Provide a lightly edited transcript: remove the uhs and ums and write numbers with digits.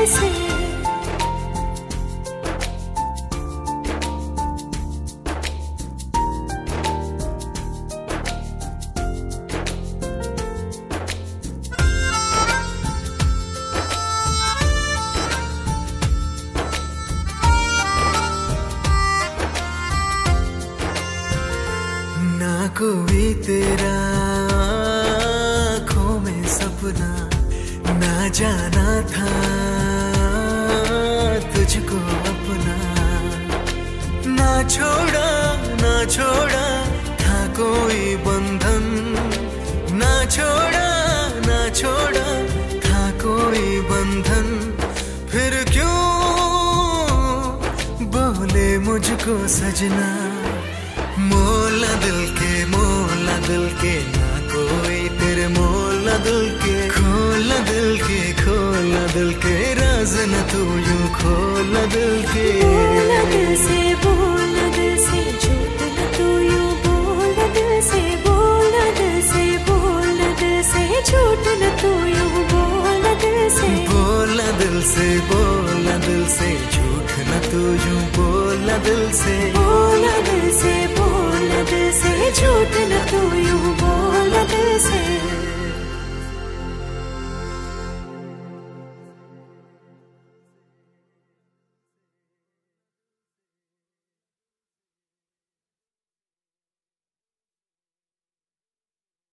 से। ना कोई तेरा आँखों में सपना, ना जाना था तुझको अपना। ना छोड़ा था कोई बंधन, ना छोड़ा था कोई बंधन। फिर क्यों बोले मुझको सजना, मोला दिल के ना कोई तेरे, मोला दिल के खोला दिल के राज न तू यूं खोला दिल के। बोला दिल से झूठ न तू यूं, बोला दिल से झूठ न तू यूं, बोला दिल से झूठ न तू यूं, बोला दिल से।